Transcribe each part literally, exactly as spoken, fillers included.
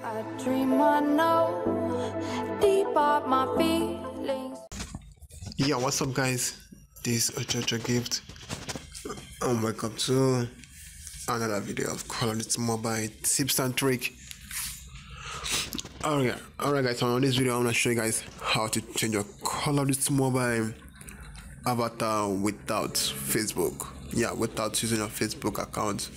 I dream I know deep up my feelings. Yeah, what's up guys? This is Ojojo Gift and welcome to another video of Call of Duty Mobile tips and trick. Alright, alright guys, so on this video I'm gonna show you guys how to change your Call of Duty Mobile avatar without Facebook. Yeah, without using your Facebook account.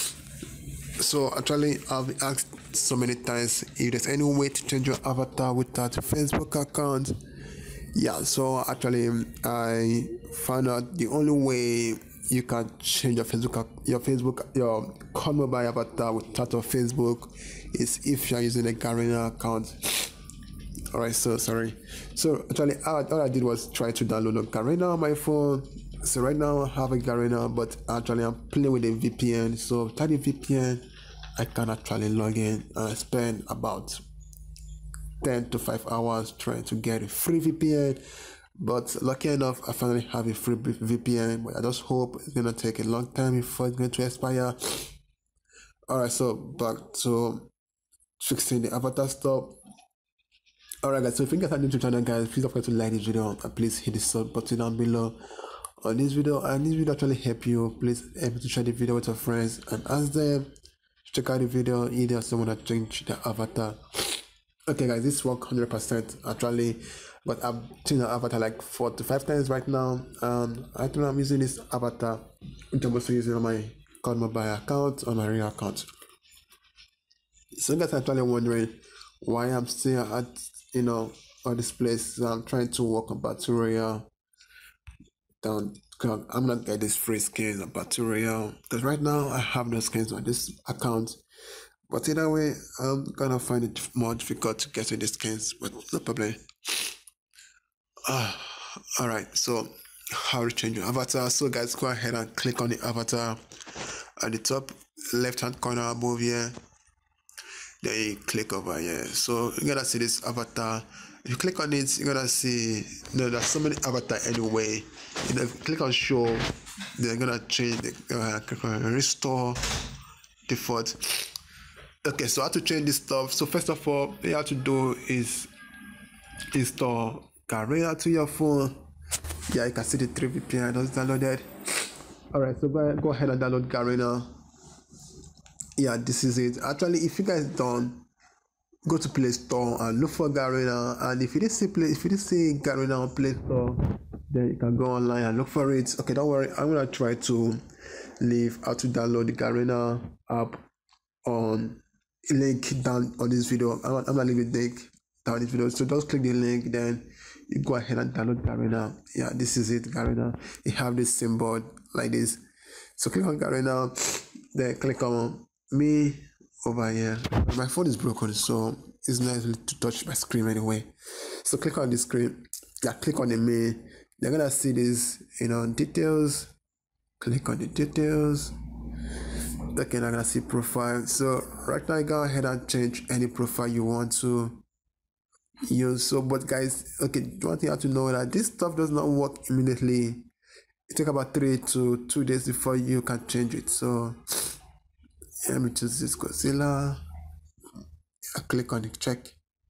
So actually I've been asked so many times if there's any way to change your avatar without a Facebook account. Yeah, so actually I found out the only way you can change your Facebook your Facebook your Call Mobile avatar without a Facebook is if you're using a Garena account. Alright, so sorry. So actually all, all I did was try to download a Garena on my phone. So right now I have a Garena, but actually I'm playing with a V P N. So without a V P N I can actually log in and spend about ten to five hours trying to get a free V P N. But lucky enough I finally have a free V P N, but I just hope it's gonna take a long time before it's going to expire. Alright, so back to fixing the avatar stuff. Alright guys, so if you guys are new to the channel guys, please don't forget to like this video and please hit the sub button down below on this video, and this video actually help you. Please help me to share the video with your friends and ask them to check out the video either someone that change the avatar. Okay guys, this work one hundred percent actually, but I've changed the avatar like four to five times right now. Um, I think I'm using this avatar, which I'm also using on my Call Mobile account, on my real account. So you guys are actually wondering why I'm still at, you know, all this place. I'm trying to work on Battle Royale. Down, I'm not getting this free skins on Battle Royale because right now I have no skins on this account. But either way, I'm gonna find it more difficult to get to the skins, but no problem. Uh, Alright, so how to change your avatar. So guys, go ahead and click on the avatar at the top left hand corner above here. Then you click over here. So you're gonna see this avatar. If you click on it, you're gonna see, you know, there's so many avatars anyway. You know, if you click on show, they're gonna change the uh, click on restore default. Okay, so how to change this stuff. So first of all, what you have to do is install Garena to your phone. Yeah, you can see the three V P N I just downloaded. Alright, so go, go ahead and download Garena. Yeah, this is it. Actually, if you guys don't, go to Play Store and look for Garena. And if you didn't see play, if you didn't see Garena on Play Store, then you can go online and look for it. Okay, don't worry. I'm gonna try to leave how to download the Garena app on link down on this video. I'm, I'm gonna leave the link down this video. So just click the link, then you go ahead and download Garena. Yeah, this is it, Garena. You have this symbol like this. So click on Garena, then click on me over here. My phone is broken, so it's not easy to touch my screen anyway. So click on the screen. Yeah, click on the me. You're gonna see this, you know, details. Click on the details. Okay, I'm gonna see profile. So right now, go ahead and change any profile you want to use. So, but guys, okay, one thing you have to know that this stuff does not work immediately. It takes about three to two days before you can change it. So let me choose this Godzilla. I click on the check.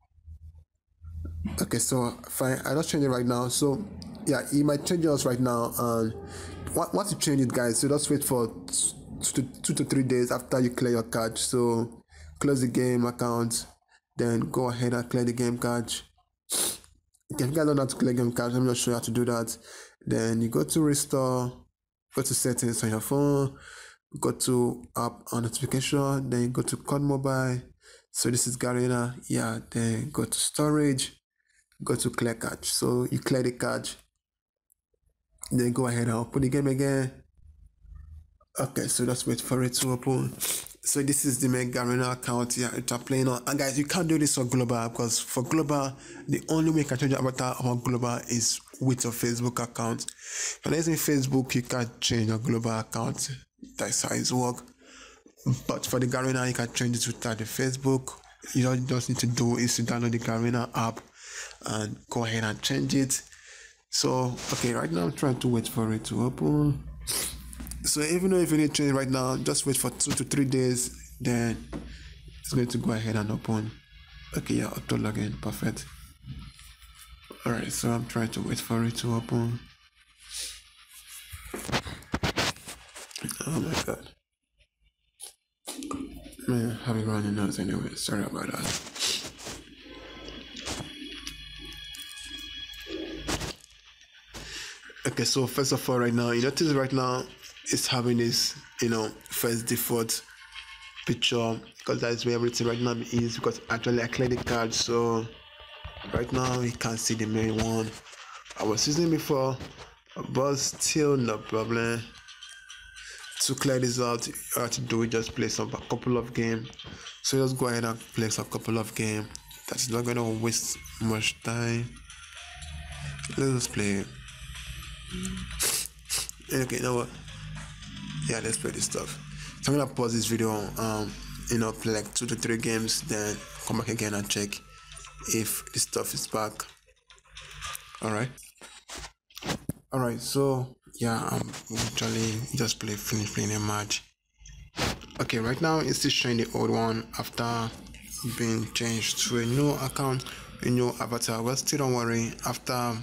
Okay, so fine. I just change it right now. So yeah, you might change yours right now. And once you change it, guys, so just wait for two to, two to three days after you clear your cache. So close the game account, then go ahead and clear the game cache. If you guys don't know how to clear game cache, let me just show you how to do that. Then you go to restore, go to settings on your phone, go to app on notification, then you go to Call Mobile. So this is Garena. Yeah, then go to storage, go to clear cache. So you clear the cache, then go ahead and open the game again. Okay, so just wait for it to open. So this is the main Garena account here that I'm playing on. And guys, you can't do this for global, because for global, the only way you can change your avatar on global is with your Facebook account. If you're using Facebook, you can't change your global account. That's how it works. But for the Garena, you can change it without the Facebook. You all just need to do is to download the Garena app and go ahead and change it. So okay, right now I'm trying to wait for it to open. So even though if you need to change right now, just wait for two to three days, then it's going to go ahead and open. Okay, yeah, auto login, perfect. All right, so I'm trying to wait for it to open. Oh my god, man, have it running out anyway. Sorry about that. Okay, so first of all, right now, you notice right now it's having this, you know, first default picture, because that's where everything right now is, because actually I cleared the card, so right now you can't see the main one I was using before, but still no problem. To clear this out, you have to do is just play some a couple of games. So just go ahead and play some couple of games. That's not gonna waste much time. Let's just play. Okay, you know what? Yeah, let's play this stuff. So I'm gonna pause this video, um, you know, play like two to three games, then come back again and check if this stuff is back. Alright. Alright, so yeah, I'm actually just play finish playing a match. Okay, right now it's still showing the old one after being changed to a new account, a new avatar. But still don't worry, after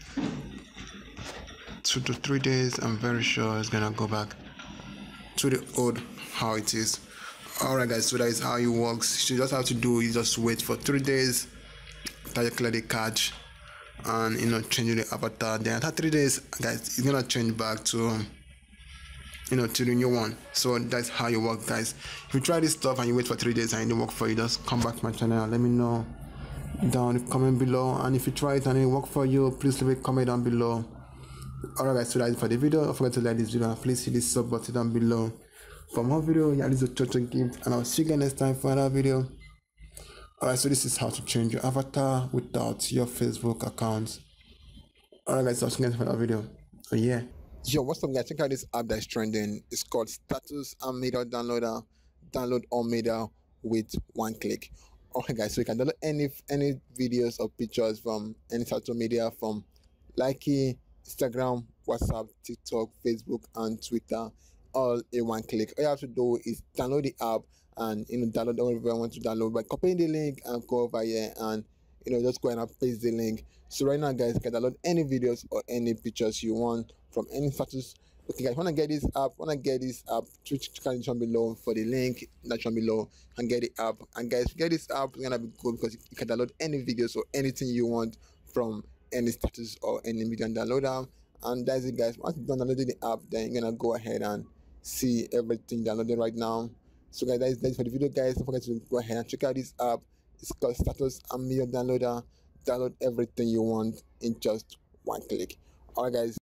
two to three days I'm very sure it's gonna go back to the old how it is. Alright guys, so that is how it works. You just have to do is just wait for three days after you clear the cache and you know change the avatar. Then after three days guys, it's gonna change back to um, you know to the new one. So that's how you work, guys. If you try this stuff and you wait for three days and it didn't work for you, just come back to my channel and let me know down in the comment below. And if you try it and it work for you, please leave a comment down below. Alright guys, so that's it for the video. Don't forget to like this video and please hit the sub button down below for more video. Yeah, this is a Chocho gift, and I'll see you again next time for another video. Alright, so this is how to change your avatar without your Facebook account. Alright guys, so I'll see you again for another video. So yeah. Yo, what's up guys? Check out this app that's trending. It's called Status and Media Downloader. Download all media with one click. Alright guys, so you can download any any videos or pictures from any social media, from Likee, Instagram, WhatsApp, TikTok, Facebook, and Twitter, all in one click. All you have to do is download the app and you know download whatever you want to download by copying the link and go over here and you know just go ahead and paste the link. So right now guys, you can download any videos or any pictures you want from any status. Okay guys, wanna get this app, wanna get this app, check the description below for the link description below and get the app. And guys, get this app, it's gonna be good because you can download any videos or anything you want from any status or any media downloader. And that's it guys. Once you've downloaded the app, then you're gonna go ahead and see everything downloaded right now. So guys, that is, that is for the video guys. Don't forget to go ahead and check out this app. It's called Status and Media Downloader. Download everything you want in just one click. Alright guys.